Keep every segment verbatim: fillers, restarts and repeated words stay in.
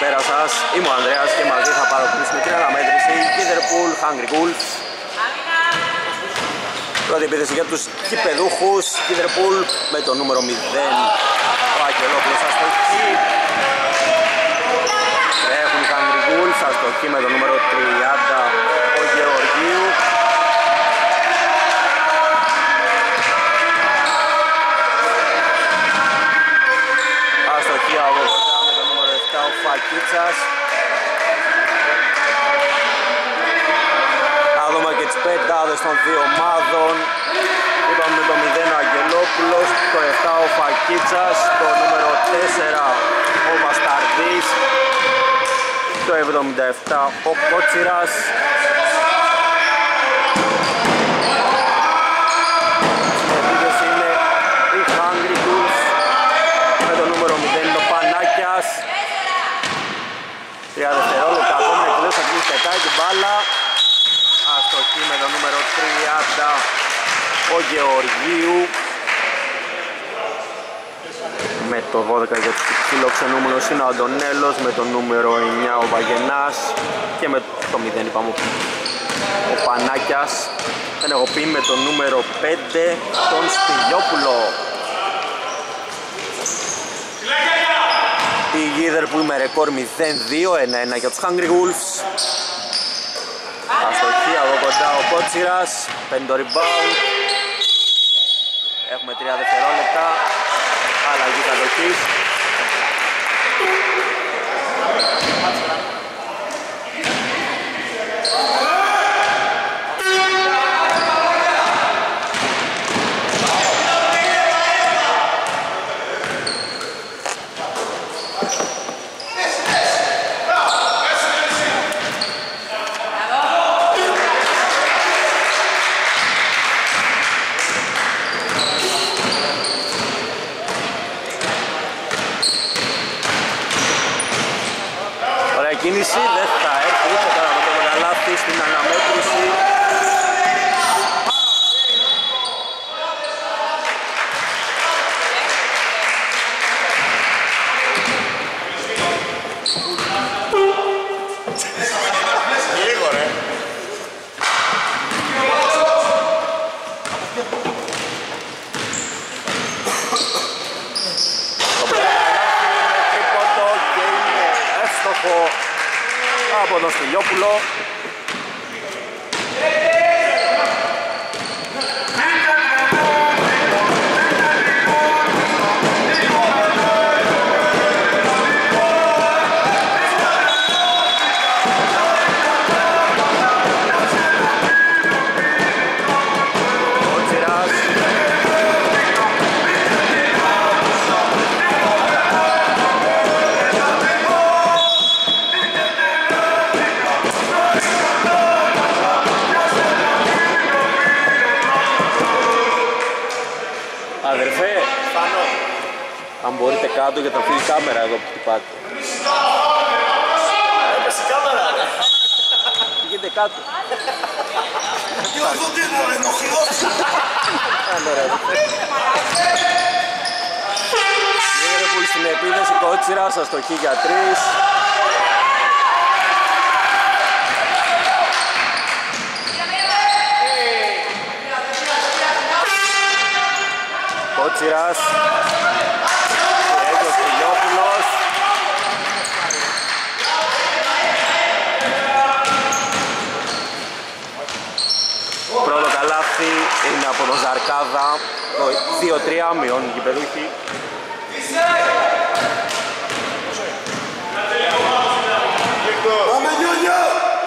καλησπέρα σας. Είμαι ο Ανδρέας και μαζί θα παρακολουθήσουμε την αναμέτρηση Liverpool Hungry Wolves. Πρώτη επίθεση για τους κυπεδούχους Liverpool με το νούμερο μηδέν ο Αγγελόπουλος αστοχή. Τρέχουν οι Hungry Wolves αστοχή με το νούμερο τριάντα ο Γεωργίου. Αστοχή από κοντά με το νούμερο επτά ο Φακίτσας. Θα δούμε και τις πεντάδες των δύο ομάδων. Είπαμε με το μηδέν ο Αγγελόπουλος, το επτά ο Φακίτσας, το νούμερο τέσσερα ο Βασταρδής, το εβδομήντα επτά ο Κότσιρας. Στην επίθεση είναι οι Hungry Wolves με το νούμερο μηδέν το Πανάκιας. Τρία δευτερόλεπτα ακόμα εκτελώς θα πετάει την μπάλα. Αστοχή με το νούμερο τριάντα ο Γεωργίου. Με το δώδεκα για τους φιλοξενούμενους είναι ο Αντωνέλος, με το νούμερο εννιά ο Βαγενάς και με το μηδέν είπαμε ο Πανάκιας. Ενεργοποιεί με το νούμερο πέντε τον Σπηλιόπουλο. Η Liverpool με ρεκόρ μηδέν δύο ένα ένα για τους Hungry Wolves. Αστοχή από κοντά ο Κότσιρας, παίρνει το rebound. Έχουμε τρία δευτερόλεπτα, αλλαγή κατοχής. Κίνηση δεν θα έρθει ούτε τώρα με το Μεγαλάθη στην αναμέτρηση. Λίγο ρε. Το Μεγαλάθη είναι τρίποντο και είναι εύστοχο από τον Σπηλιόπουλο. Αδερφέ, πάνω. Αν μπορείτε κάτω για τα φύγει κάμερα εδώ που χτυπάτε. Έπεσε η κάμερα. Πήγαινε κάτω. Τι οδού τι είναι, ενοχλός. Άλλο ρε. Liverpool στην επίδεση, Κότσιρας, αστοχή για τρεις. Κότσιρας, έχει ο Σπηλιόπουλος. Πρώτο καλάθι είναι από τον Ζαρκάδα, το δύο τρία μειώνουν οι γηπεδούχοι. Πάμε Νιόνια!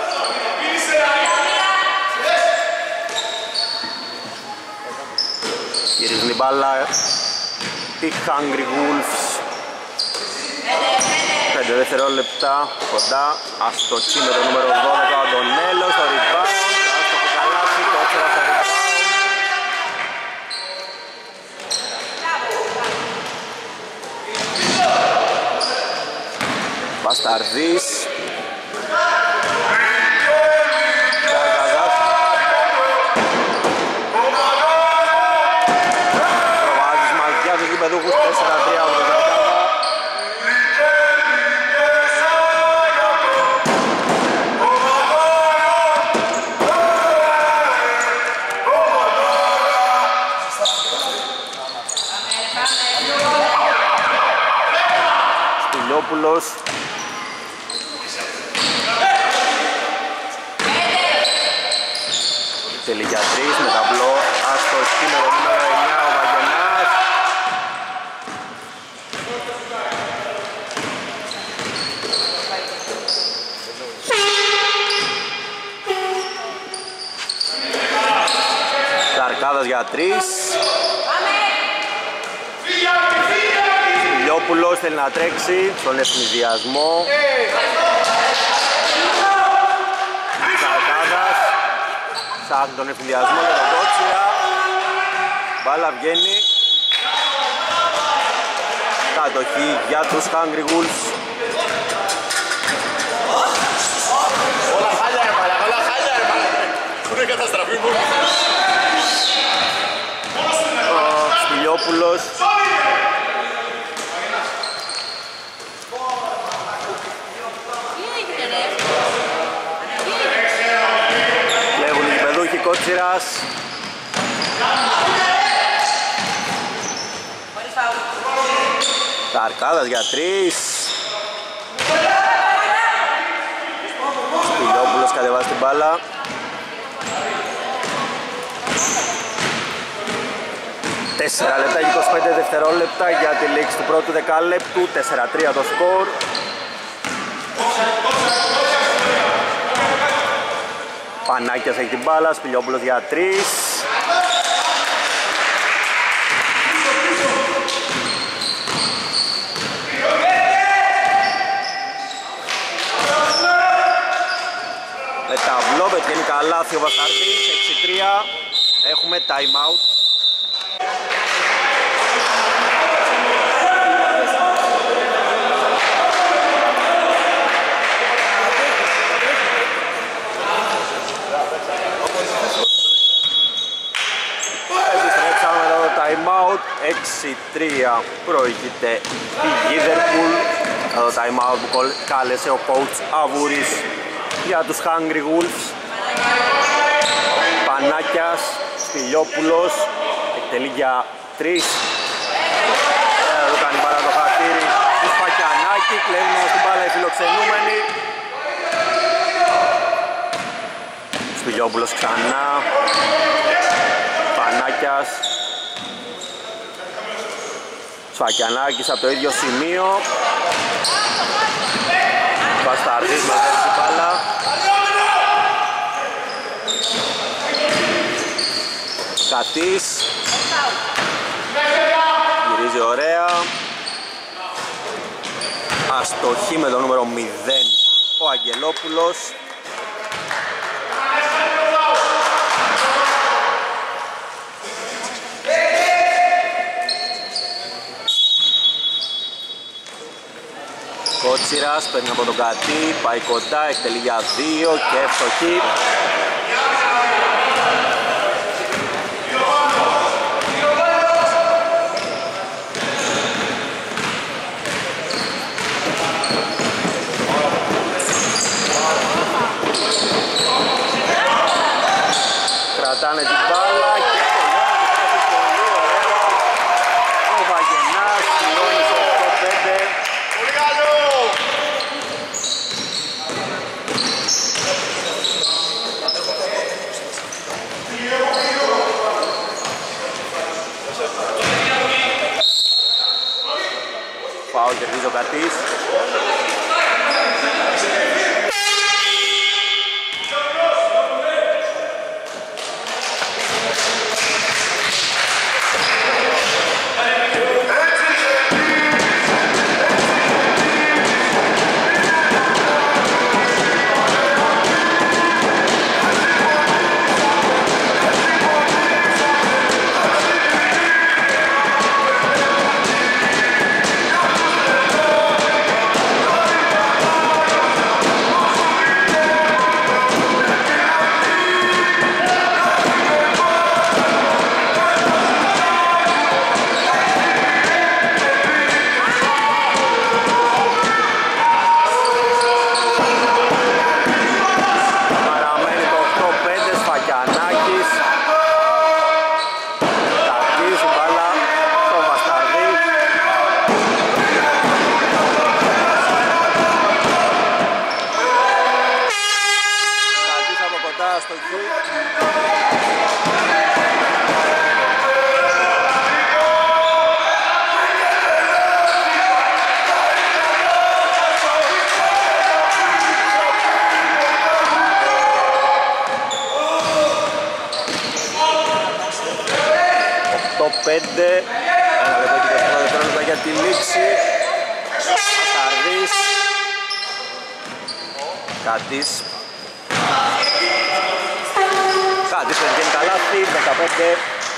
Γυρίζουν η μπάλα οι Hungry Wolves. Πέντε δευτερόλεπτα κοντά. Αστοχή με το νούμερο δώδεκα ο Αντωνέλος στο rebound. Άστοχο καλάθι, Κότσιρα στο rebound. Βασταρδής. Πεδούχους τέσσερα τρία από τον Ζαρκάδα. Σπηλιόπουλος. Τελεί για τρεις με ταμπλό, αστοχή με το νούμερο εννιά ο Βαγγενάς. Καρκάδας για τρεις. Σπηλιόπουλος θέλει να τρέξει στον ευνηδιασμό. Καρκάδας ψάχνει τον ευνηδιασμό για τον Κότσιρα. Μπάλα βγαίνει. Κατοχή για τους Hungry Wolves. Όλα χάλια έμαλα, όλα χάλια έμαλα. Έχουν καταστραφεί μόνο. Ο Σπηλιόπουλος. Κλέβουν οι γηπεδούχοι Κότσιρας. Καρκάδας για τρεις. Σπηλιόπουλος κατεβάζει την μπάλα. τέσσερα λεπτά και είκοσι πέντε δευτερόλεπτα για τη λήξη του πρώτου δεκάλεπτου. τέσσερα τρία το σκορ. Πανάκιας έχει την μπάλα, Σπηλιόπουλος για τρεις. Με ταμπλό πετυχαίνει καλάθι ο Βασταρδής, έξι τρία. Έχουμε time out. Επιστρέψαμε εδώ το time out, έξι τρία προηγείται η Liverpool. Εδώ το time out που κάλεσε ο coach Αβούρης για τους Hungry Wolves. Πανάκιας, Σπηλιόπουλος, εκτελεί για τρεις. Εδώ κάνει μπάλα το χατήρι του Σπακιανάκη, κλέβουν στην μπάλα οι φιλοξενούμενοι. Σπηλιόπουλος ξανά, Πανάκιας, Σπακιανάκης από το ίδιο σημείο. Βασταρδής μαζεύει την μπάλα. Κατής γυρίζει ωραία. Αστοχή με το νούμερο μηδέν ο Αγγελόπουλος. Κότσιρας παίρνει από τον Κατή, πάει κοντά, εκτελεί για δύο και εύστοχη. Κρατάνε την μπάλα και πολύ ωραίο. Ο Βαγγενάς πληρώνει στο οκτώ πέντε. Πολύ καλό! Φάουλ κερδίζει ο Κατής. οκτώ πέντε. Ένα λεπτό και είκοσι δευτερόλεπτα για τη λήξη. Ασταρδής. Κάτης. Κάτης πετυχαίνει καλάθι, δεκαπέντε.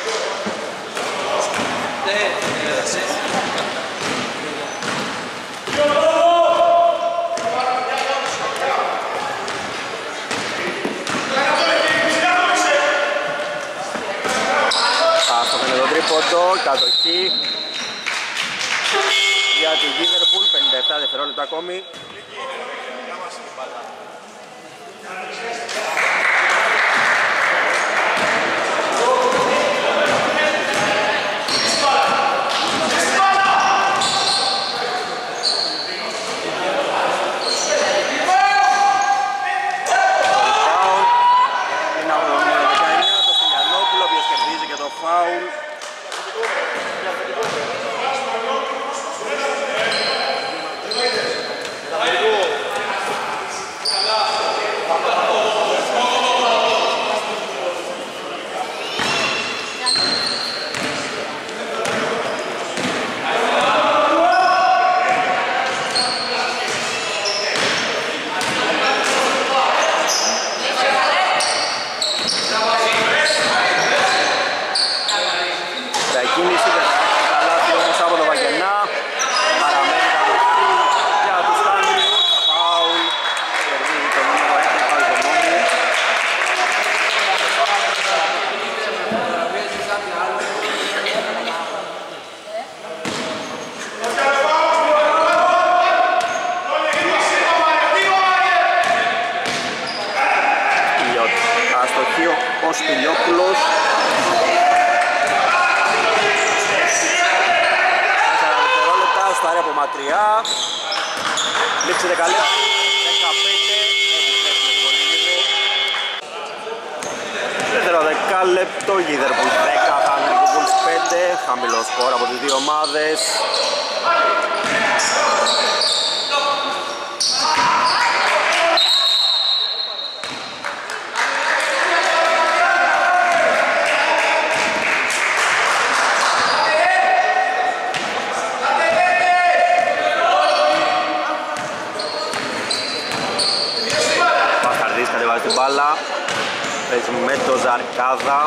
Άστοχο με τον τρίποντο, κατοχή για τη Liverpool, πενήντα επτά δευτερόλεπτα ακόμη. ο Σπηλιόπουλος. τέσσερα δευτερόλεπτα, στάρει από μακριά. Λήξη δεκαλέπτου, δεκαπέντε, δεύτερο δεκάλεπτο, Liverpool δέκα, Hungry Bulls πέντε, χαμηλό σκορ από τις δύο ομάδες. Την μπάλα, παίζει με το Ζαρκάδα.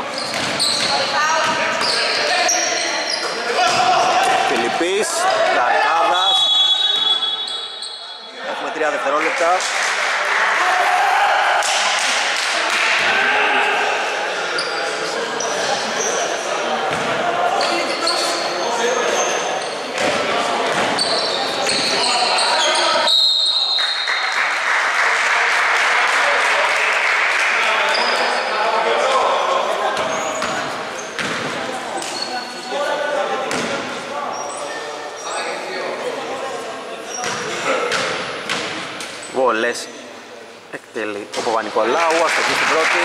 Φιλιππής, Ζαρκάδας. Έχουμε τρία δευτερόλεπτα. Βολές εκτελεί ο Παπα-Νικολάου, αστοχή στην πρώτη.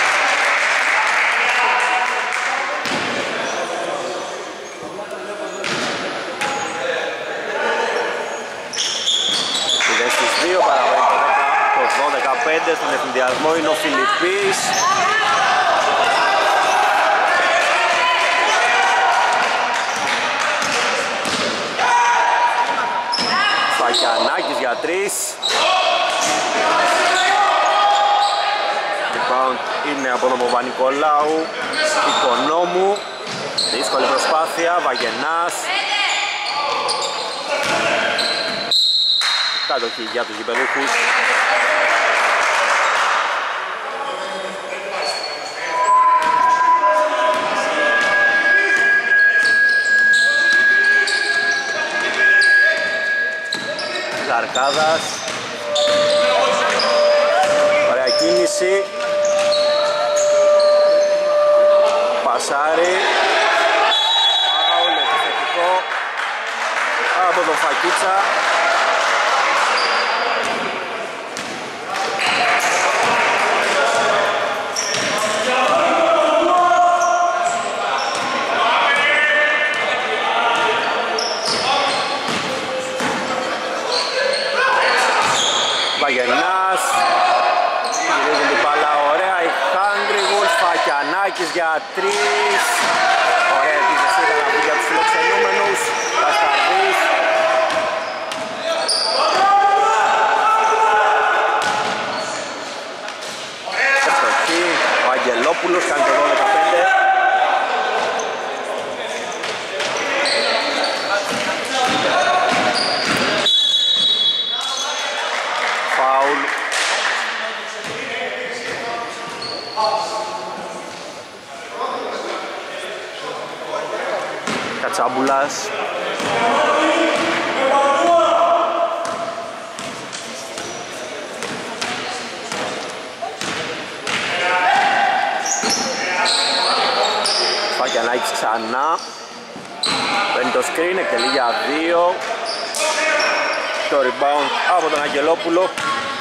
Είδες στις δύο, παραβαίνει το δώδεκα πέντε, στον ευθυνδιασμό είναι ο Φιλιππής. Φακιανάκης για τρεις. Rebound είναι από τον Παπα-Νικολάου. Οικονόμου. Δύσκολη προσπάθεια. Βαγενάς. Κατοχή για τους γηπεδούχους. Ζαρκάδας. Ωραία κίνηση. Πασάρι. Φάουλ επιθετικό από τον Φακίτσα. Βαγενάς. Γυρίζουν την μπάλα ωραία. Οι Hungry Wolves, Φακιανάκης. Μαρινάκης για τρεις. Ωραία επίθεση ήταν αυτή για τους φιλοξενούμενους. Κασταρδής. Ευστοχή. Ο Αγγελόπουλος κάνει το δώδεκα πέντε. Φάουλ. Κατσάμπουλας. Φακιανάκης ξανά. Παίρνει το screen, εκτελεί για δύο. Το rebound από τον Αγγελόπουλο.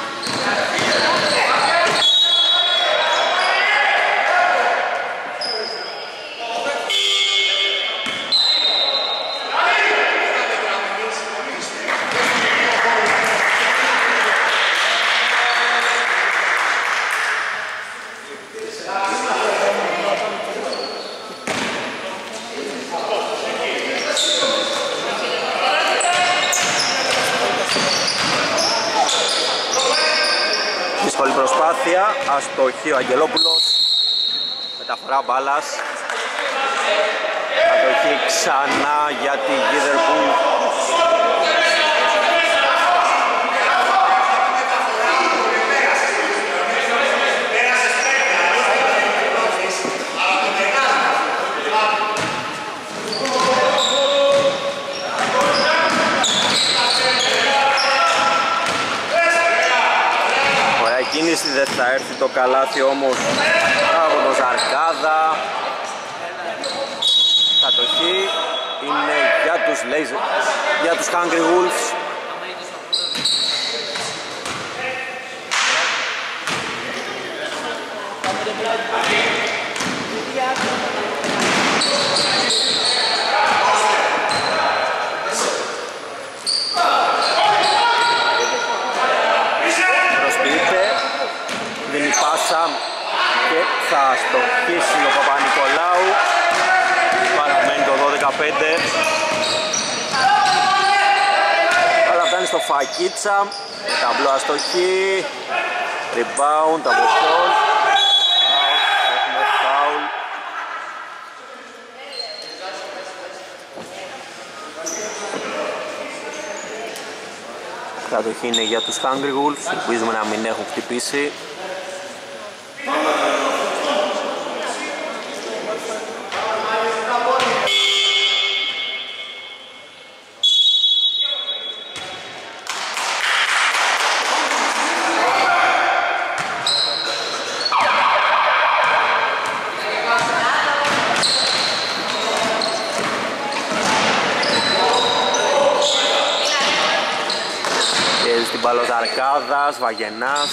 Δύσκολη προσπάθεια, αστοχή ο Αγγελόπουλος. Μεταφορά μπάλας. Αστοχή ξανά για τη Γίδερπουλ. Δεν θα έρθει το καλάθι όμως από τον Ζαρκάδα. Κατοχή είναι για τους Laser, για τους Hungry Wolves. Και θα στοχίσει ο Παπα-Νικολάου. Παραμένει το δώδεκα πέντε. Αλλά φτάνει στο Φακίτσα. Ταμπλό αστοχή. Rebound από τον. Έχουμε φάουλ. Κατοχή είναι για τους Hungry Wolves. Ελπίζουμε να μην έχουν χτυπήσει. Αρκάδας, Βαγενάς.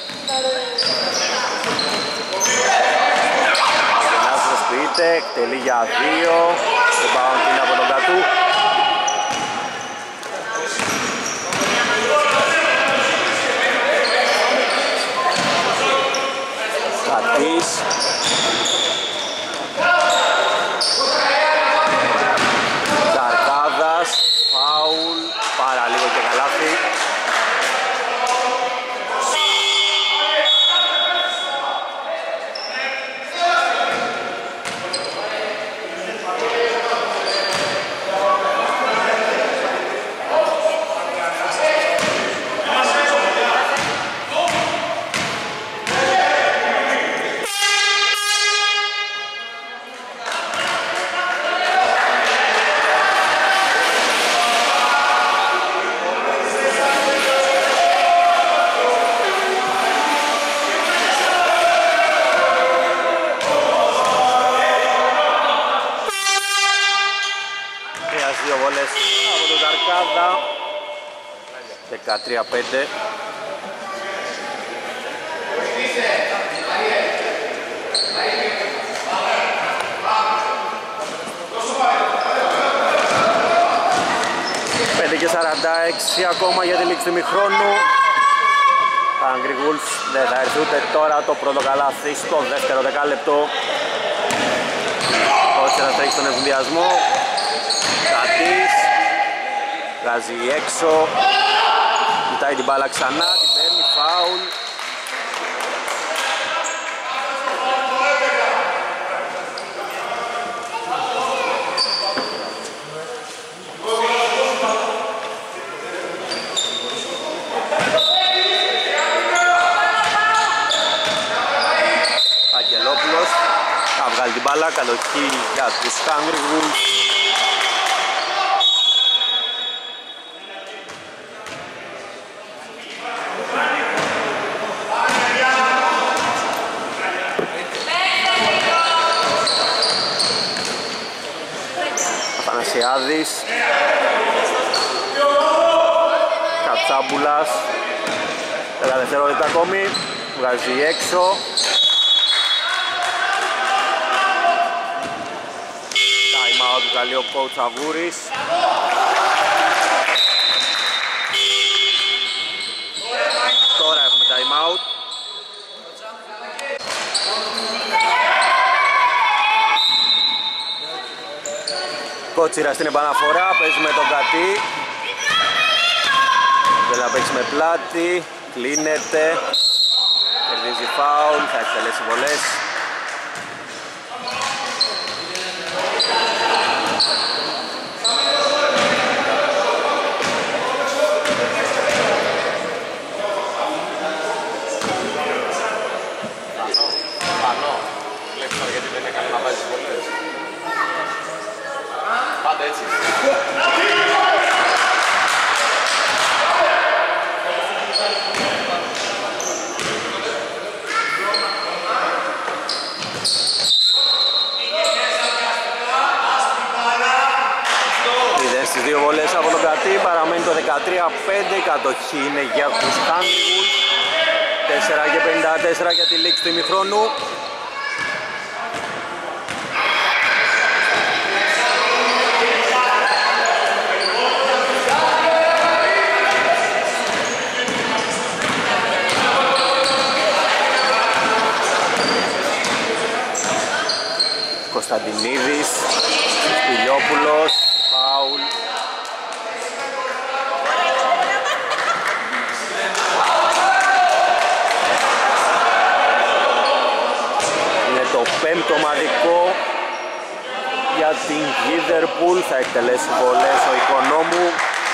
Βαγενάς προσποιείται, εκτελεί για δύο. Το bound είναι από τον Κατού. Κατής. Αρκάδας, φάουλ, πάρα λίγο και καλάθι. δεκατρία πέντε. πέντε και σαράντα έξι ακόμα για τη λήξη του ημιχρόνου. Hungry Wolves δεν θα έρθει ούτε τώρα το πρώτο καλάθι στο δεύτερο δεκάλεπτο. Ο Τσέρας τρέχει στον ευνηδιασμό. Κατής βγάζει έξω, κοιτάει την μπάλα ξανά, την παίρνει, φάουλ. Αγγελόπουλος θα βγάλει την μπάλα, καλοχή για τους Hungry Wolves. Αθανασιάδης, Κατσάμπουλας, δέκα δευτερόλεπτα ακόμη, βγάζει έξω. Time out του καλεί ο coach Αβούρης. Τώρα έχουμε time out. Κότσιρα στην επαναφορά, παίζει με τον Κατή. Θέλει να παίξει με πλάτη, κλείνεται, κερδίζει φάουλ, θα εκτελέσει βολές. Πανώ, βλέπεις τώρα γιατί δεν έκανε να βάζει βολές. Πάντα έτσι. Είδες τις δύο βολές από τον Κατή, παραμένει το δεκατρία πέντε, η κατοχή είναι για τους Hungry Wolves. τέσσερα και πενήντα τέσσερα για τη λήξη του ημιχρόνου. Κωνσταντινίδης, Σπηλιόπουλος, φάουλ. Είναι το πέμπτο ομαδικό για την Liverpool, θα εκτελέσει βολές ο Οικονόμου.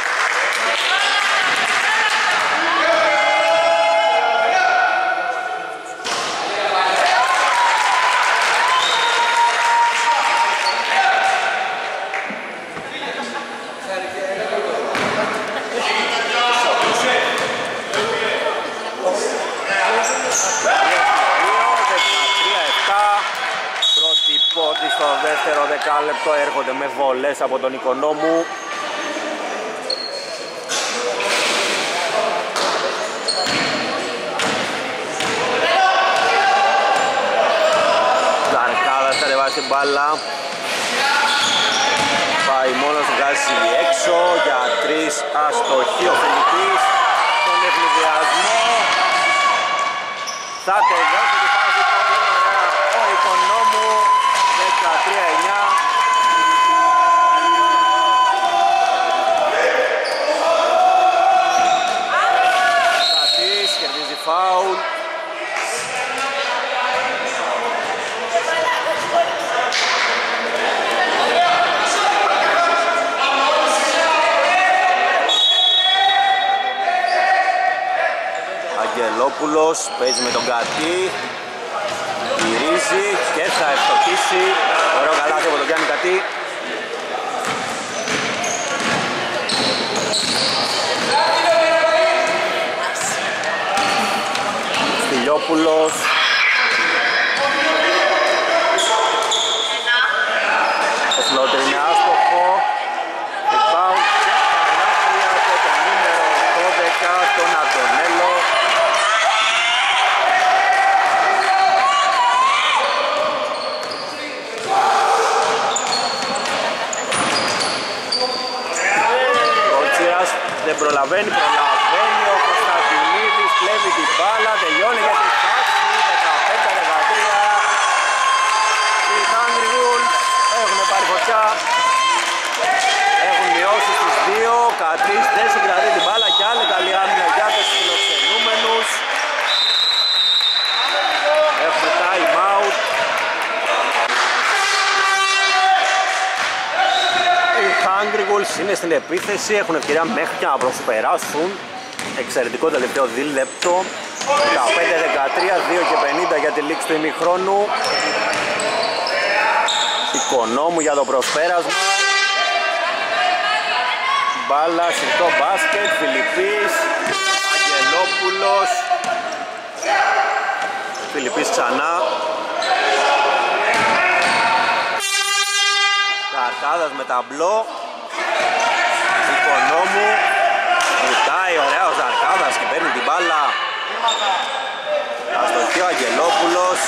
Στο δεύτερο δεκάλεπτο έρχονται με βολές από τον Οικονόμου. Ζαρκάδας κατεβάζει την μπάλα. Πάει μόνος, βγάζει έξω για τρεις, αστοχή ο Φιλιππής. Τον ευνηδιασμό θα τελειώσει τη φάση ο Οικονόμου. δεκατρία εννιά. Κατής κερδίζει φάουλ. Αγγελόπουλος παίζει με τον Κατή. Γυρίζει και θα ευστοχίσει. Ωραίο καλάθι από τον Γιάννη Κατή. Στυλιόπουλος. Το φλότερ είναι άστοχο. Rebound και καλάθι από το νούμερο δώδεκα, τον Αντωνέλο. Δεν προλαβαίνει, προλαβαίνει ο Κωνσταντινίδης, πλέον Κλέβει την μπάλα, τελειώνει για την φάση, δεκαπέντε δεκατρία. Οι Hungry Wolves έχουν πάρει φωτιά. Έχουν μειώσει στους δύο, Κατρίς δεν συγκρατεί την μπάλα και άλλη καλή άμυνα για τους φιλοξενούμενους. Έχουμε time out. Οι Hungry Wolves είναι στην επίθεση, έχουν ευκαιρία μέχρι και να προσπεράσουν. Εξαιρετικό τελευταίο δίλεπτο. δεκαπέντε δεκατρία, δύο και πενήντα για τη λήξη του ημιχρόνου. Οικονόμου για το προσπέρασμα. Μπάλα, συρτό μπάσκετ, Φιλιππής, Αγγελόπουλος. Φιλιππής ξανά. Καρκάδας με ταμπλό. Οικονόμου. Βουτάει ωραία ο Ζαρκάδας και παίρνει την μπάλα. Αστοχή ο Αγγελόπουλος.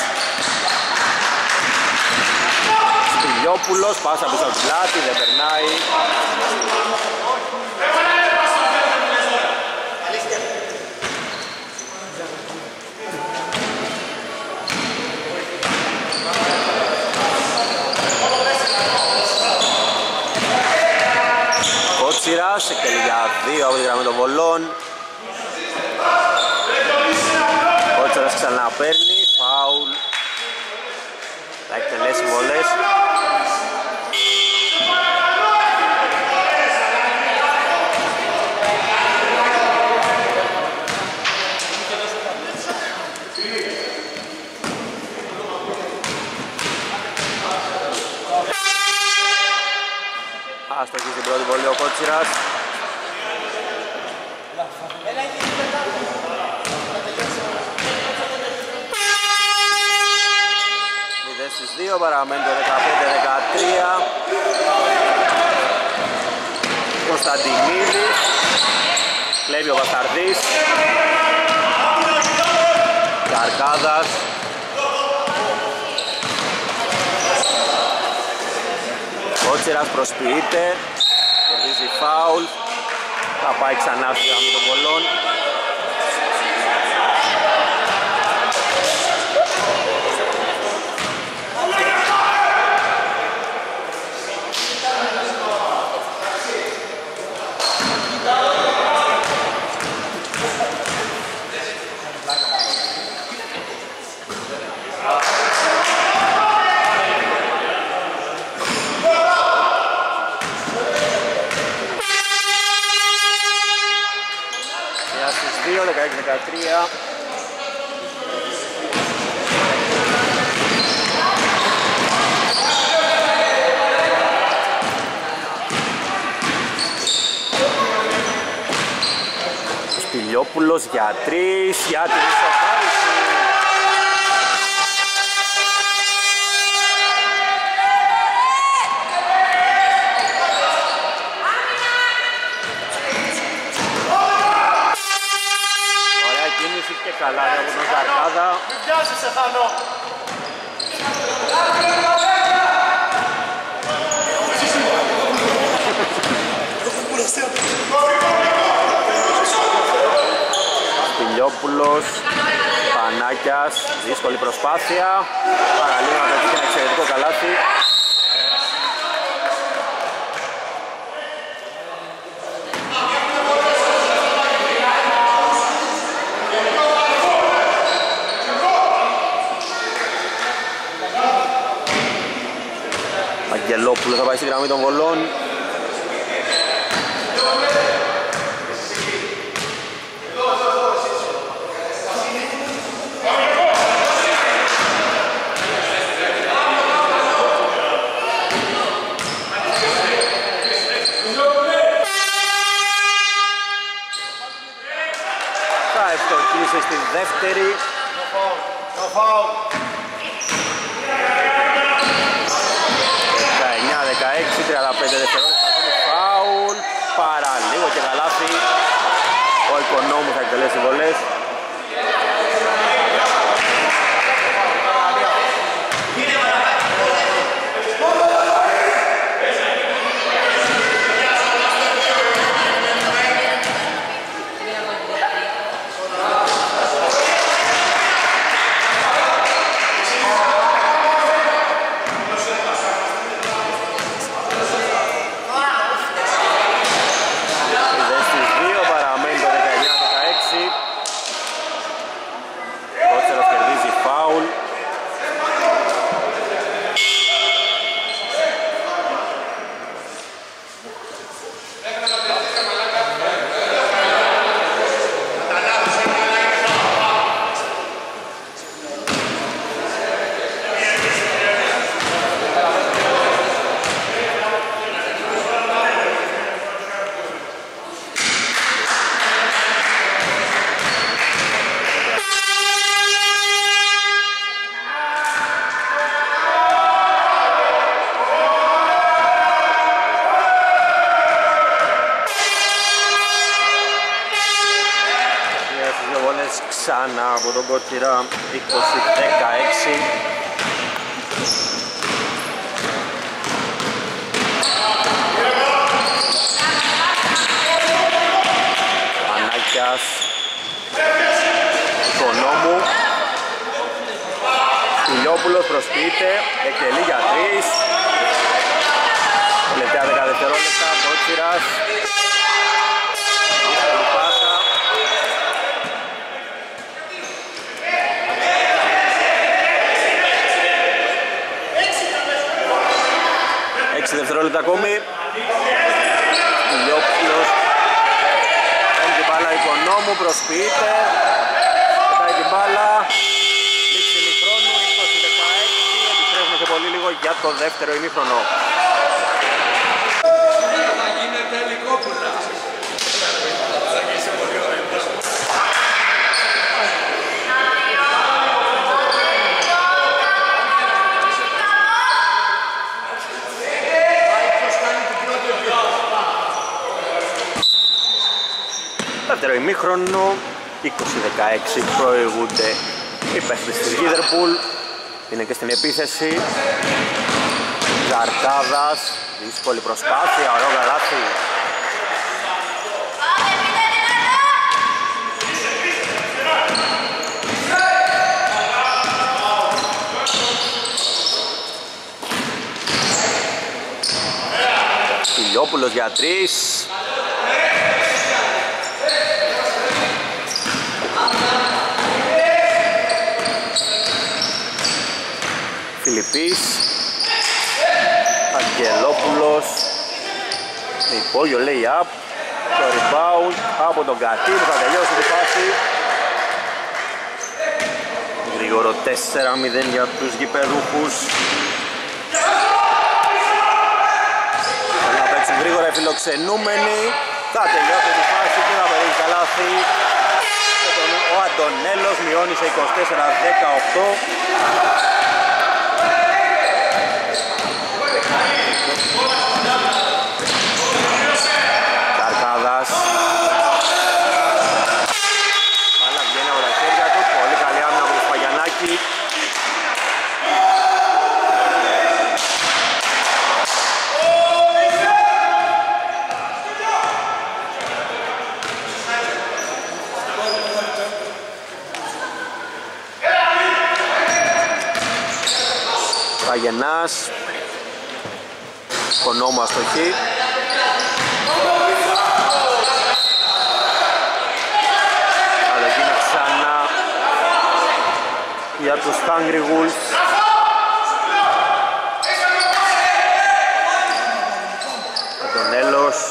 Σπηλιόπουλος, πάσα πίσω από την πλάτη, δεν περνάει. Κότσιρας, εκτελεί για δύο από τη γραμμή των βολών. Κότσιρας ξαναπαίρνει, φάουλ. Θα εκτελέσει βολές. Αστοχή στην πρώτη βολή ο Κότσιρας. μηδέν στις δύο, παραμένει το δεκαπέντε δεκατρία. Κωνσταντινίδης. Κλέβει ο Βασταρδής. Καρκάδας. Κότσιρας προσποιείται, κερδίζει φάουλ, θα πάει ξανά στη γραμμή των βολών. δεκαέξι δεκατρία. Σπηλιόπουλος για τρεις, για την ισοφάριση. Και καλά από τον Ζαρκάδα. Μην πιάσεις, Εθανό. Σπηλιόπουλος, Πανάκιας, δύσκολη προσπάθεια. Παραλίγο να πετύχει ένα εξαιρετικό καλάθι. Αγγελόπουλος θα πάει στη γραμμή των βολών. Θα ευστοχίσει στη δεύτερη. δεκαεννιά δεκαέξι, τριάντα πέντε δευτερόλεπτα. Φάουλ, παραλίγο και καλάθι. Ο Οικονόμου θα εκτελέσει βολές. ξανά από τον Κόκκυρα, είκοσι δεκαέξι. Πανάκιας, Οικονόμου, Ηλιόπουλος προσποιείται, εκτελεί για τρεις. Τελευταία δέκα δευτερόλεπτα, Κόκκυρας. Ήθελη πάσα. Έξι δευτερόλεπτα ακόμη. Ηλιόπουλος. Παίρνει την μπάλα Οικονόμου, προσποιείται. Πετάει την μπάλα. Λήξη ημιχρόνου, είκοσι δεκαέξι. Επιστρέφουμε σε πολύ λίγο για το δεύτερο ημίχρονο. Δεύτερο ημίχρονο, είκοσι δεκαέξι, προηγούνται οι παίχτες της Λίβερπουλ. Είναι και στην επίθεση. Ζαρκάδας, δύσκολη προσπάθεια, ωραίο καλάθι. Ηλιόπουλος για τρεις. Φιλιππής, Αγγελόπουλος, με υπόγειο lay-up, το rebound από τον Κατή που θα τελειώσει τη φάση. Γρήγορο τέσσερα μηδέν για τους γηπεδούχους. Θα παίξουν γρήγορα οι φιλοξενούμενοι, θα τελειώσει τη φάση και θα περίσει καλάθι. Ο Αντωνέλος μειώνει σε είκοσι τέσσερα δεκαοκτώ. Καρκάδας. Μπάλα βγαίνει από τα χέρια του, πολύ καλή άμυνα από το Σπαγιανάκη. Παγενάς, Οικονόμου αστοχή. Αλλαγή είναι ξανά για τους Hungry Wolves. Αντωνέλος,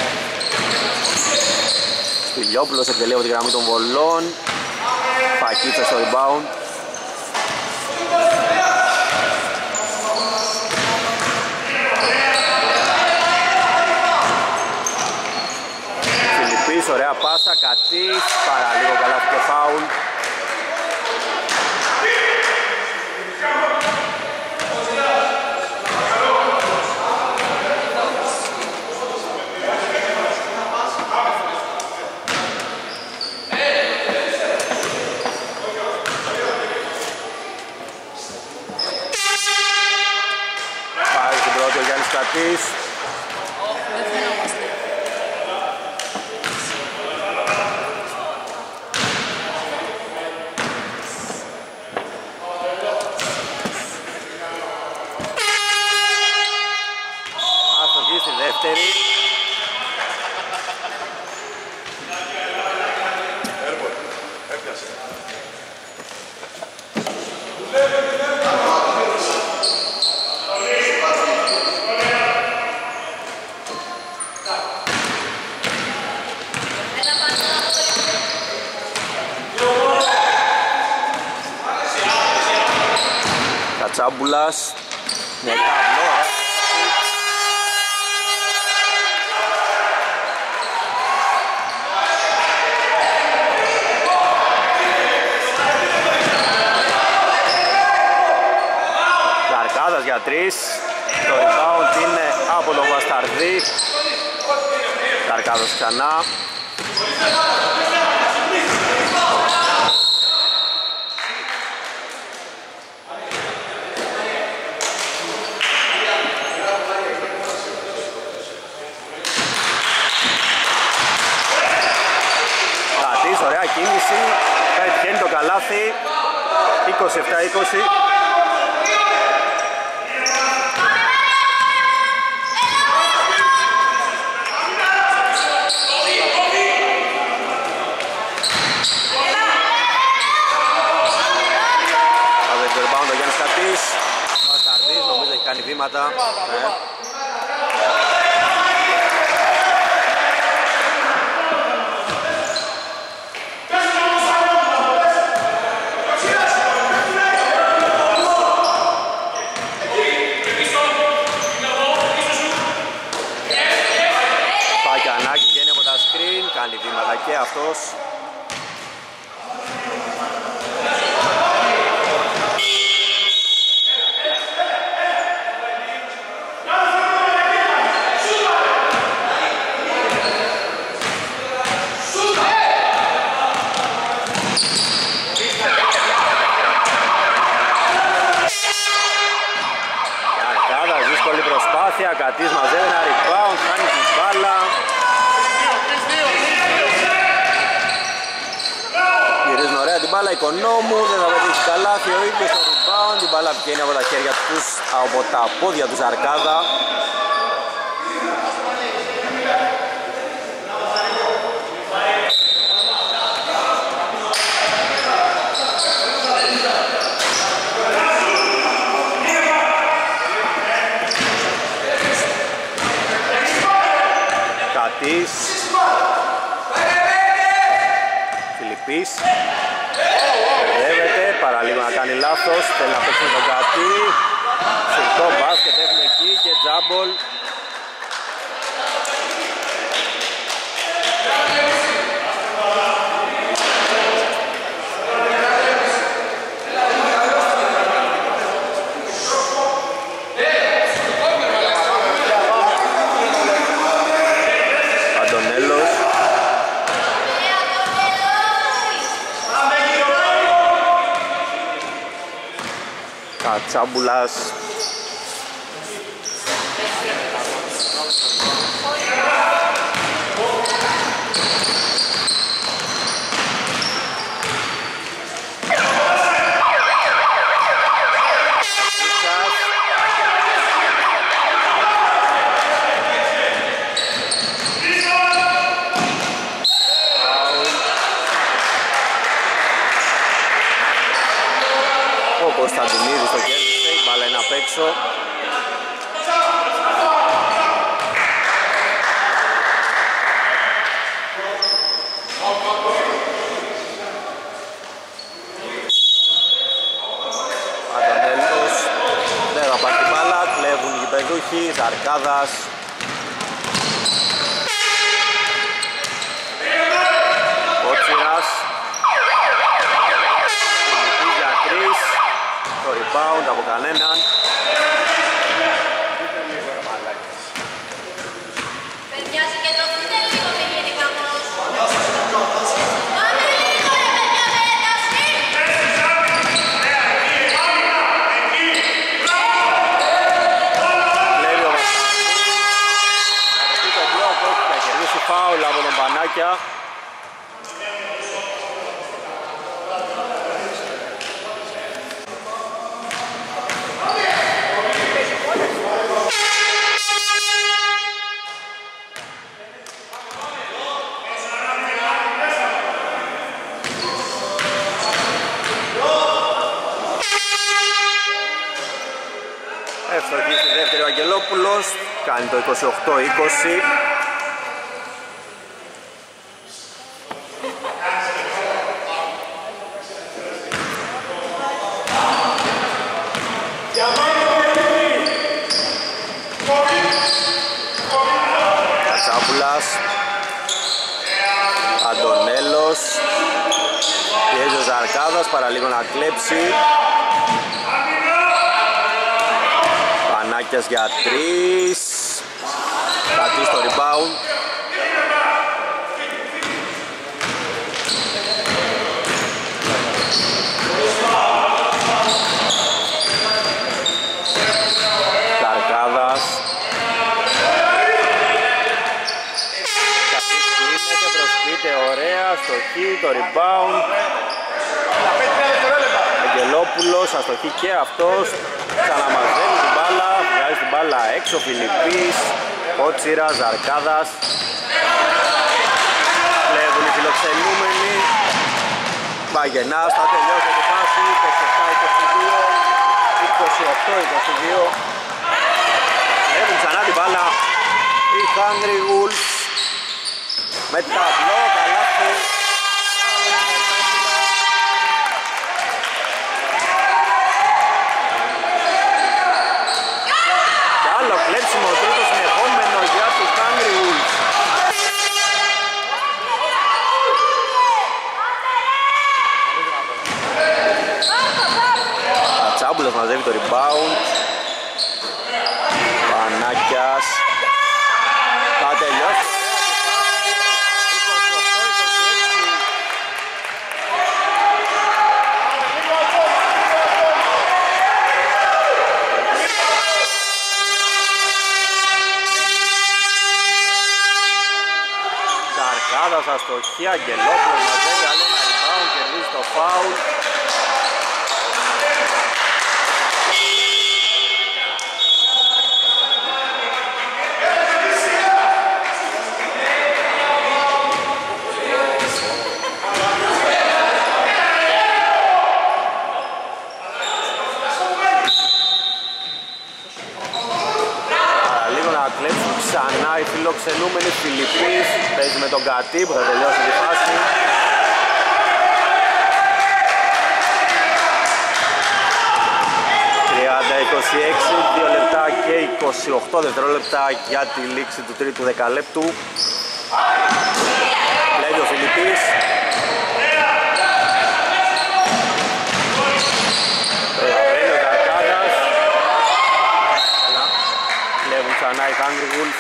Σπηλιόπουλος εκτελεί από τη γραμμή των βολών. Πακίτσα στο rebound. Ωραία πάσα, Κατής, παραλίγο καλά και φάουλ. Πάει στην πρώτη ο Γιάννης Κατής. Κατσάμπουλας, με ταυλό, Καρκάδας για τρεις, το rebound είναι από τον Βασταρδί. Καρκάδας ξανά. κίνηση, κάτι τυχαίνει το καλάθι, είκοσι επτά είκοσι. Νομίζω έχει κάνει βήματα. Ναι. Πακιανάκης βγαίνει από τα screen, κάνει βήματα και αυτός. Κατής μαζεύει ένα rebound, κάνει την μπάλα. Γυρίζουν ωραία την μπάλα, Οικονόμου, δεν θα πετύχει καλάθι, ο ίδιος το rebound, την μπάλα βγαίνει από τα χέρια τους, από τα πόδια του Αρκάδα. Φιλιππής μπερδεύεται, παραλίγο να κάνει λάθος, θέλει να παίξει τον Κατή. Συρτό μπάσκετ έχουμε εκεί και τζάμπολ. Κατσάμπουλας. Κωνσταντινίδης το κέρδισε, η μπάλα είναι απ' έξω. Αντωνέλος δεν θα πάρει την μπάλα, κλέβουν οι γηπεδούχοι, Ζαρκάδας. Κότσιρας. Για τρεις. Το rebound από κανέναν. Παιδιά, συγκεντρωθείτε λίγο με γενικά μόνος. Πάμε λίγο ρε παιδιά με ένταση. Κλέβει ο Βασανής. Θα το μπλοκ, όχι, θα κερδίσει φάουλ από τον Πανάκια. Ευστοχή στη δεύτερη ο Αγγελόπουλος, κάνει το είκοσι οκτώ είκοσι. Κατσάπουλας, Αντωνέλος, πιέζει ο Ζαρκάδας, παραλίγο να κλέψει. Πανάκιας για τρεις. Κατή στο rebound. Ζαρκάδας. Κατή σκύνεται, προσποιείται ωραία. αστοχή, το rebound. Αγγελόπουλος, αστοχή και αυτός. Ξαναμαζεύει την μπάλα, βγάζει την μπάλα έξω, Φιλιππής, Κότσιρας, Αρκάδας. Βλέπουν οι φιλοξενούμενοι. Βαγενάς θα τελειώσει τη φάση, είκοσι επτά είκοσι δύο, είκοσι οκτώ είκοσι δύο. Βλέπουν ξανά την μπάλα οι Hungry Wolves. Με ταμπλό, καλάθι. Και άλλο κλέψιμο, τρίτο συνεχόμενο για τους Hungry Wolves. Τσάμπουλος μαζεύει το rebound. Πανάκιας θα τελειώσει. Καρκάδας αστοχή, Αγγελόπουλος μαζεύει άλλο ένα rebound, κερδίζει το foul. Ξανά οι φιλοξενούμενοι, Φιλιππής παίζει με τον Κατή που θα τελειώσει τη φάση. τριάντα είκοσι έξι, δύο λεπτά και είκοσι οκτώ δευτερόλεπτα για τη λήξη του τρίτου δεκαλέπτου. Λέει ο Φιλιππής. Ξανά οι Hungry Wolves.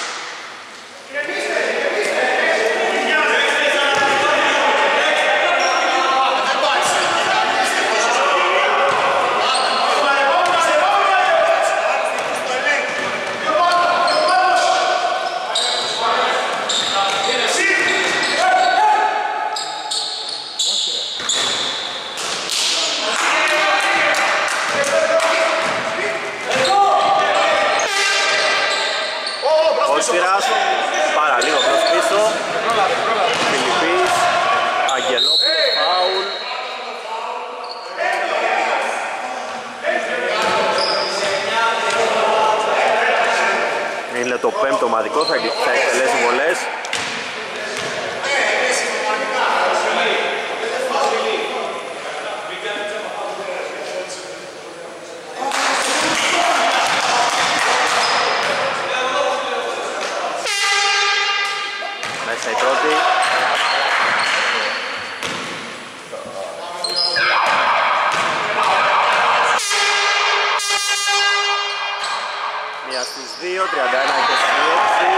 Παραλίγο προς πίσω. Φιλιππής, Αγγελόπουλος, φάουλ. Είναι το πέμπτο ομαδικό, θα εκτελέσει βολές. Μέσα η πρώτη. Μία στις δύο, τριάντα ένα είκοσι έξι.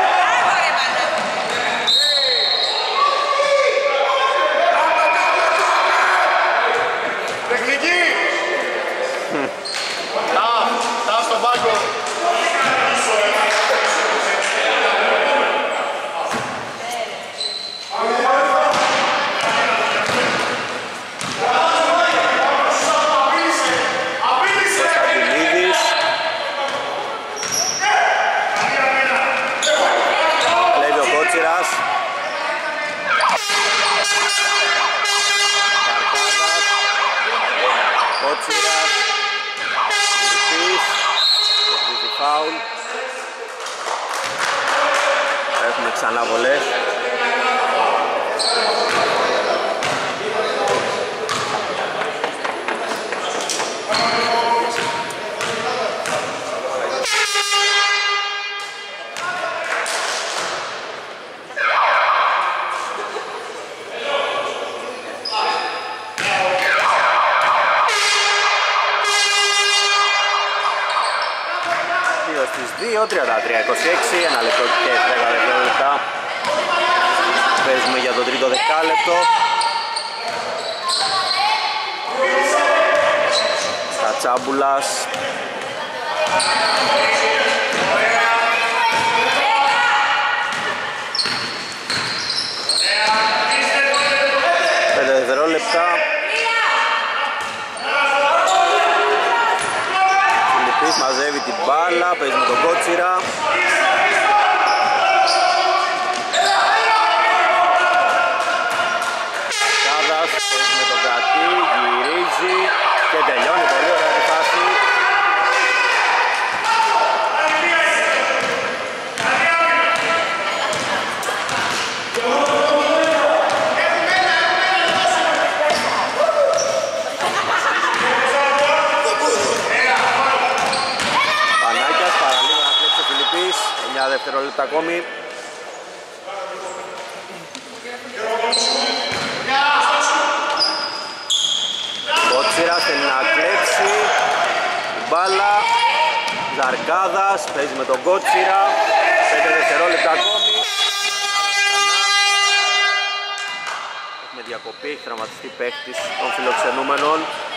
Τεχνική! Τα, τα στον πάγκο. Κότσιρας, Φιλιππής, κερδίζει φάουλ. Έχουμε ξανά βολές. δύο, τριάντα τρία είκοσι έξι, ένα λεπτό και δέκα δευτερόλεπτα. Παίζουμε για το τρίτο δεκάλεπτο. Κατσάμπουλας. μπάλα, παίζει με τον Κότσιρα. Κάδας, παίζει με τον Κατή, γυρίζει και τελειώνει πολύ ωραία τη φάση. εννιά δευτερόλεπτα ακόμη. Κότσιρας θέλει να κλέψει μπάλα. Ζαρκάδας παίζει με τον Κότσιρα. πέντε δευτερόλεπτα ακόμη. Έχουμε διακοπή, έχει τραυματιστεί παίχτης των φιλοξενούμενων.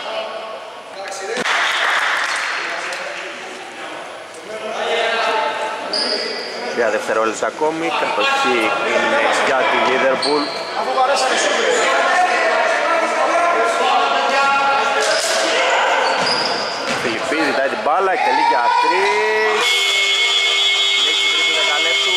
Τρία δευτερόλεπτα ακόμη, κατοχή είναι για τη Λίβερπουλ. Φιλιππή ζητάει την μπάλα, εκτελεί για τρεις. Λέξη τρίτου δεκαλέπτου.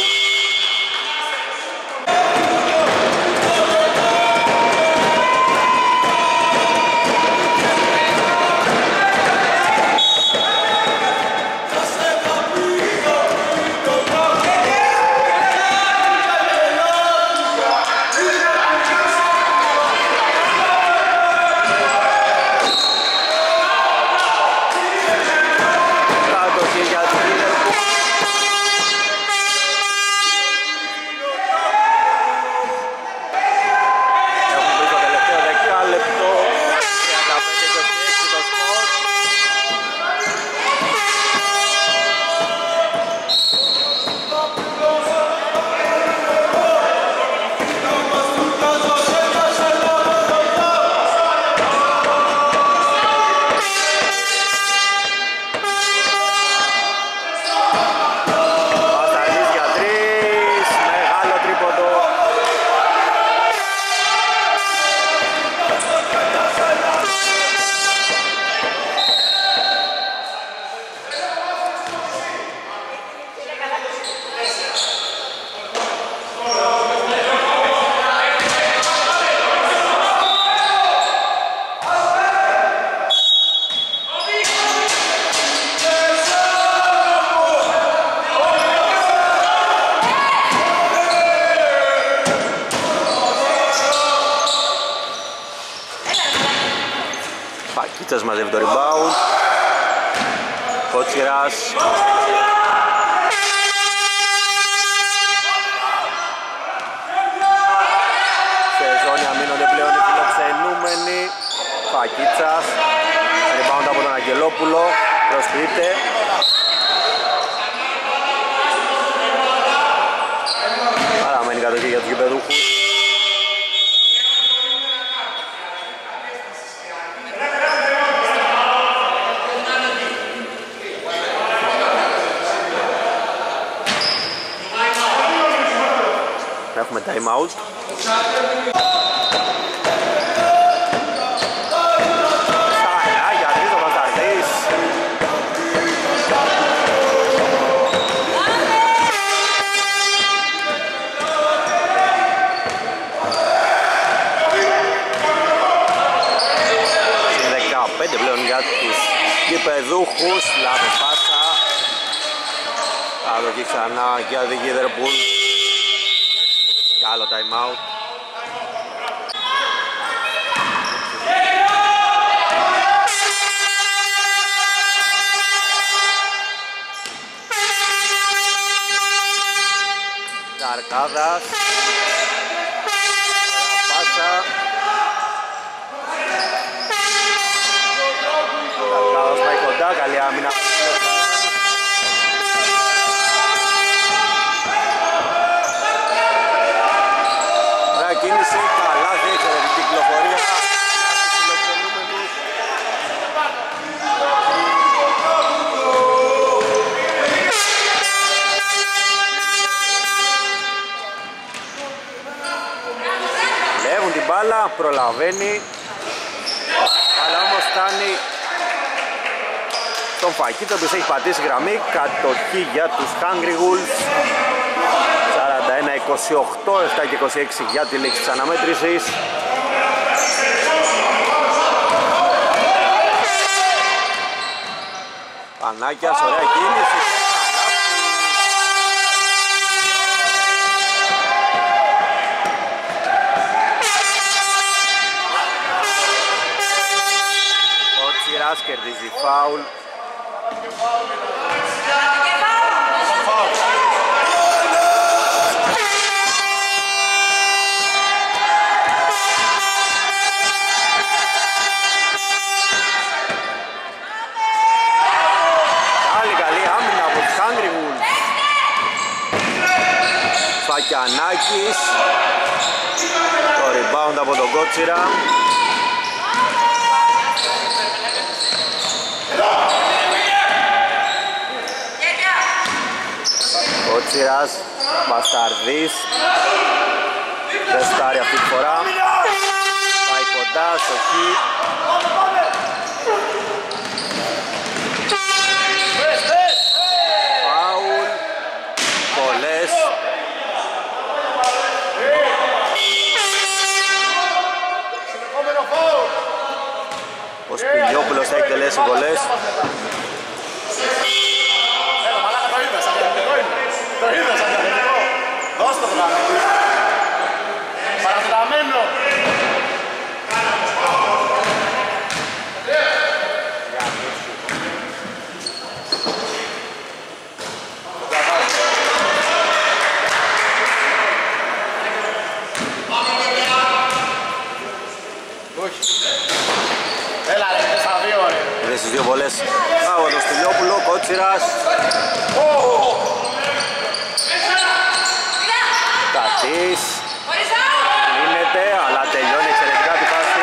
Κίτσας μαζεύει το rebound. Κότσιρας. Σε ζώνη αμήνονται πλέον οι φιλοξενούμενοι. Φακίτσας. Rebound από τον Αγγελόπουλο. Προσποιείται. Παραμένει κατοχή για τους γηπεδούχους. Έχουμε time out. Σαλά για τρεις ο Βασταρδής. Είναι δεκαπέντε πλέον για τους γηπεδούχους. Λάθος πάσα. Άλλο και ξανά για τη Λίβερπουλ. Άλλο time out. Ζαρκάδας. Πάσα. Ζαρκάδας πάει κοντά, καλή άμυνα. Κίνηση, καλά, εξαιρετική κυκλοφορία. Λεύουν την μπάλα, προλαβαίνει. Αλλά όμως φτάνει στο τον Φακίτο, τους έχει πατήσει γραμμή, κατοχή για τους Hungry Wolves. σαράντα ένα είκοσι οκτώ, επτά και είκοσι έξι για τη λήξη της αναμέτρησης. Πανάκιας, ωραία κίνηση. Ο Τσιράς κερδίζει φάουλ. Φακιανάκης, το rebound από τον Κότσιρα. Κότσιρας, Μπασταρδής, δεν στάρει αυτή τη φορά, πάει κοντά, στοχή. Φάουλ, πολλές. Ο Σπηλιόπουλος θα εκτελέσει βολές. Έλα μαλάκα, το είδες, αντιαθλητικό είναι. Το είδες, αντιαθλητικό. Δώσ' το πράγμα. Παρατεταμένο. Στις δύο βολές από τον Στυλιόπουλο, Κότσιρας. Κατής. Λύνεται, αλλά τελειώνει εξαιρετικά τη φάση.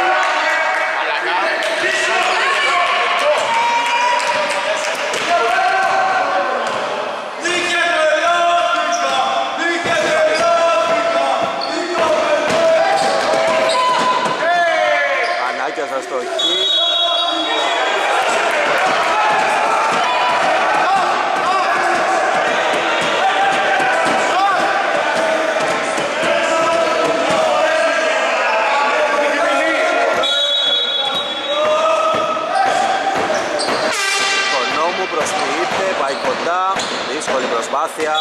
Πανάκια στα στοχή. Πάει κοντά, δύσκολη προσπάθεια.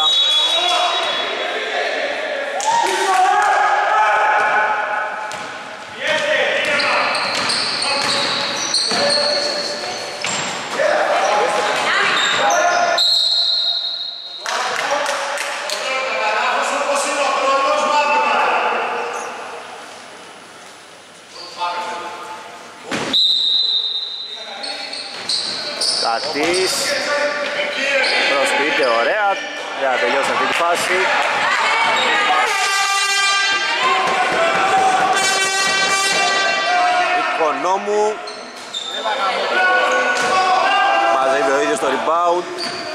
Κατής. Προσποιείται ωραία, για να τελειώσει αυτή τη φάση. Οικονόμου. Μαζεύει ο ίδιος το rebound.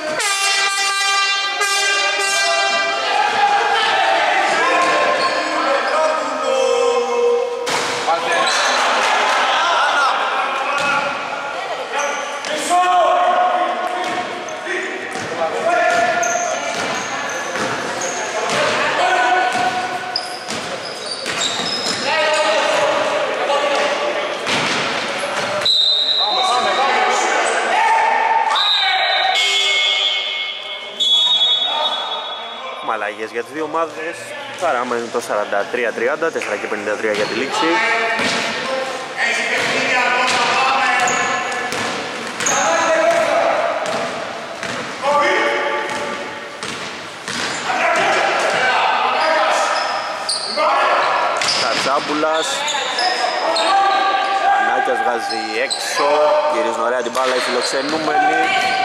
Αλλαγές για τις δύο ομάδες, παραμένουν το σαράντα τρία τριάντα, τέσσερα και πενήντα τρία για τη λήξη. Κατσάμπουλας, Ανάκιας βγάζει έξω, γυρίζουν ωραία την μπάλα οι φιλοξενούμενοι.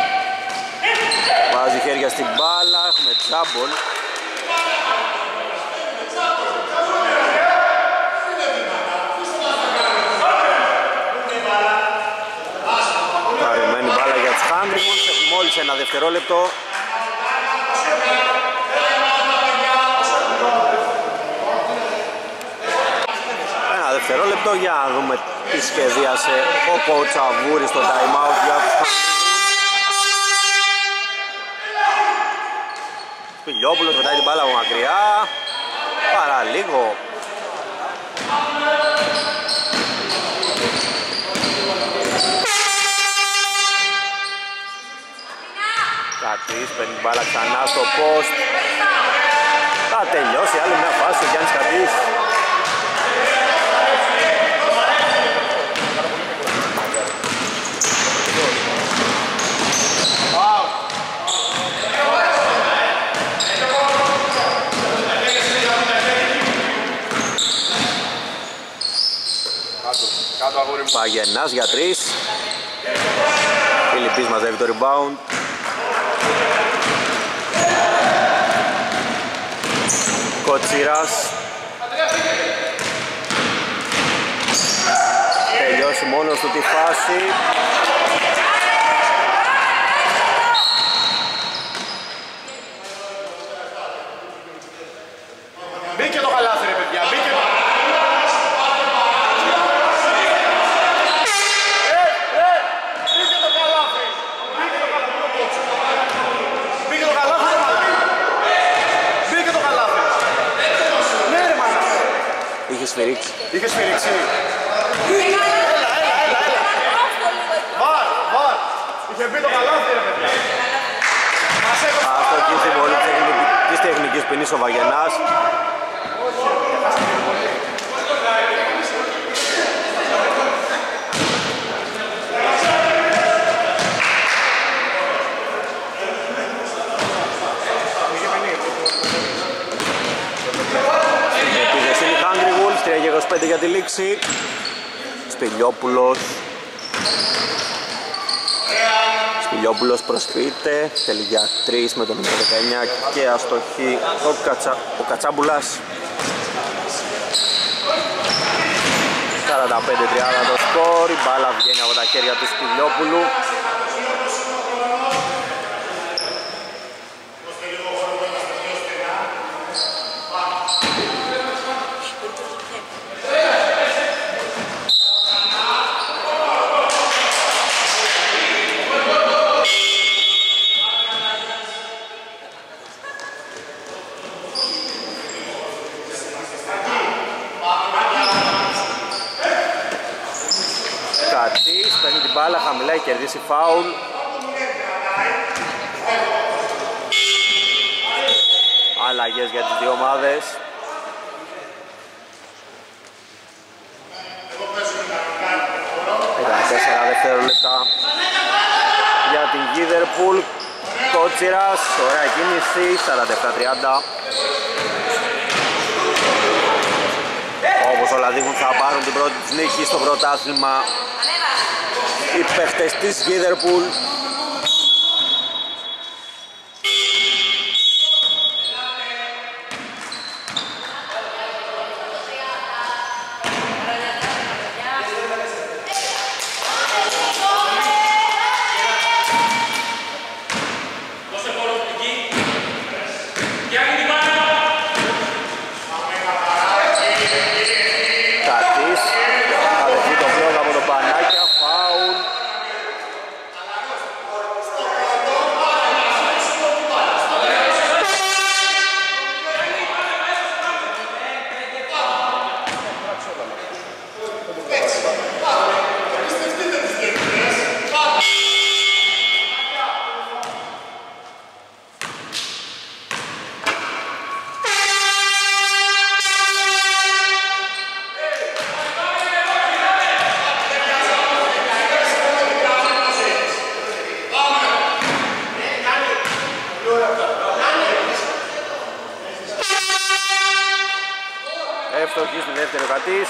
Βάζει χέρια στην μπάλα, έχουμε τζάμπολ. Παρεμένη μπάλα για τους Hungry Wolves, έχουν μόλις ένα δευτερόλεπτο. Ένα δευτερόλεπτο για να δούμε τι σχεδίασε ο coach Αβούρης στο time out για τους Hungry Wolves. Σπηλιόπουλος μετάει την μπάλα από μακριά. Παραλίγο. Κατής παίρνει την μπάλα ξανά στο post. Θα τελειώσει άλλη μια φάση ο Γιάννης Κατής. Παγενάς για τρεις. Φιλιππής μαζεύει το rebound. Κοτσίρας. Τελειώσει μόνος του τη φάση. Μπήκε το καλάθι ρε παιδιά, μπήκε το. Είχε σφυρίξει. Είχε σφυρίξει. Έλα, έλα, έλα, έλα. Βαρ, βαρ. Είχε μπει το καλάθι ρε παιδιά. Αυτό εκεί συμβολή της τεχνικής ποινής ο Βαγενάς. είκοσι πέντε για τη λήξη. Σπηλιόπουλος. Σπηλιόπουλος προσποιείται. Θέλει για τρεις με τον νούμερο δεκαεννιά και αστοχή ο, Κατσα... ο Κατσάμπουλας. σαράντα πέντε τριάντα το σκορ. Η μπάλα βγαίνει από τα χέρια του Σπηλιόπουλου. Παίρνει την μπάλα χαμηλά, έχει κερδίσει φάουλ. Αλλαγές για τις δύο ομάδες. δεκατέσσερα δευτερόλεπτα για την Γίδερπουλ. Κότσιρας, ωραία κίνηση, σαράντα επτά τριάντα. Όπως όλα δείχνουν θα πάρουν την πρώτη της νίκη στο πρωτάθλημα οι παίχτες της Γίδερπουλ. Εύστοχη στη δεύτερη Κατής.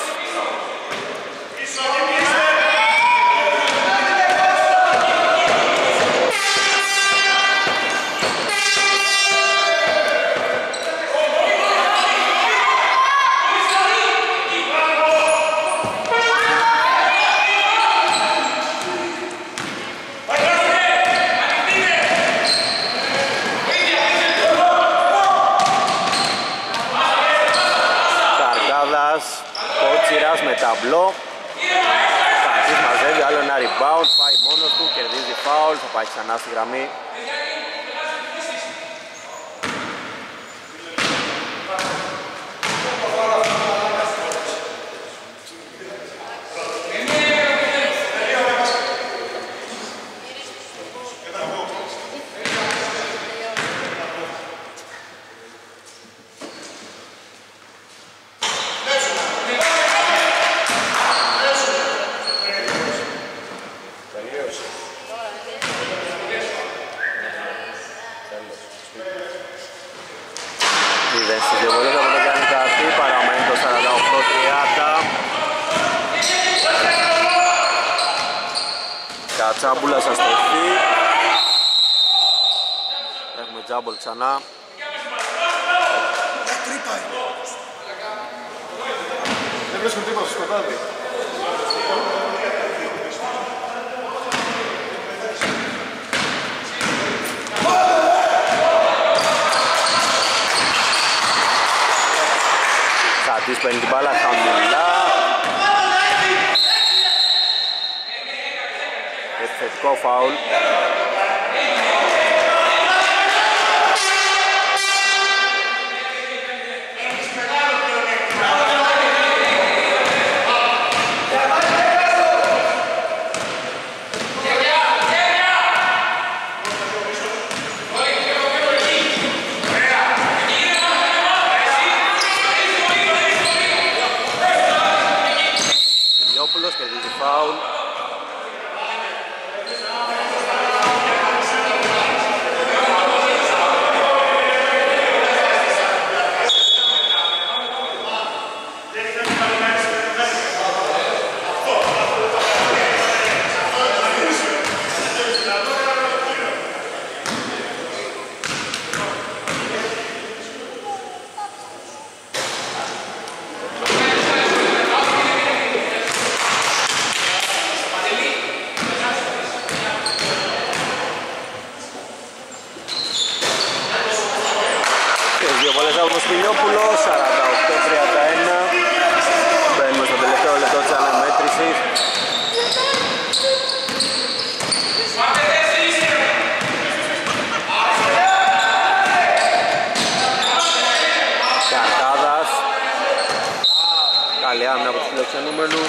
Κότσιρας με ταμπλό. Κατής μαζεύει άλλο ένα rebound. Πάει μόνος του, κερδίζει φάουλ. Θα πάει ξανά στη γραμμή. μηδέν στις δύο βολές από τον Γιάννη Καρτή, παραμένει το σαράντα οκτώ τριάντα. Κατσάμπουλας αστροφή. Έχουμε τζάμπολ ξανά. Δεν βρίσκουν τίποτα στο σκοτάδι. Κατής παίρνει την μπάλα χαμηλά. Επιθετικό φάουλ. Κερδίζει φάουλ. Σπηλιόπουλος, σαράντα οκτώ τριάντα ένα. Μπαίνουμε στο τελευταίο λεπτό της αναμέτρησης. Καρτάδας. Καλή άμυνα από τους φιλοξενούμενους.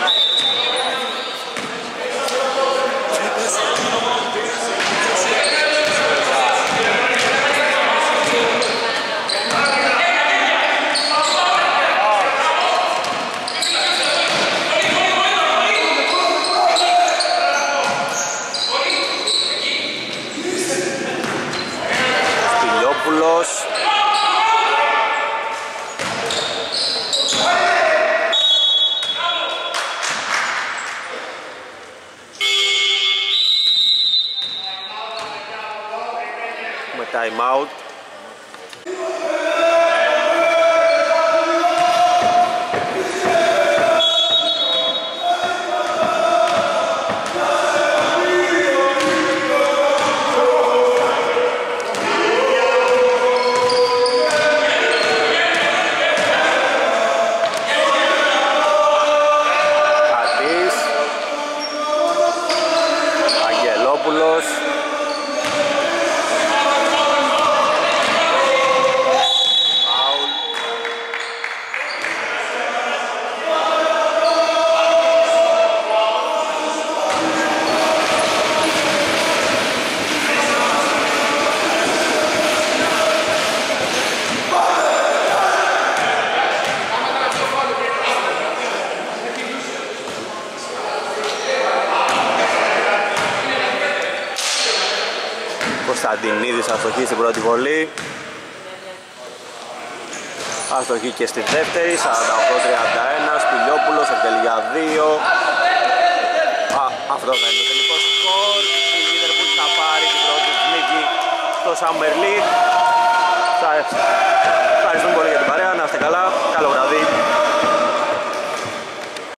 Με time out. Κωνσταντινίδης αστοχή στην πρώτη βολή. Αστοχή και στη δεύτερη, σαράντα οκτώ τριάντα ένα. Σπηλιόπουλος εκτελεί για δύο. Α, αυτό θα είναι το τελικό σκορ. Η Λίβερπουλ θα πάρει την πρώτη νίκη στο Summer League. Σας ευχαριστούμε πολύ για την παρέα, να είστε καλά, καλό βράδυ.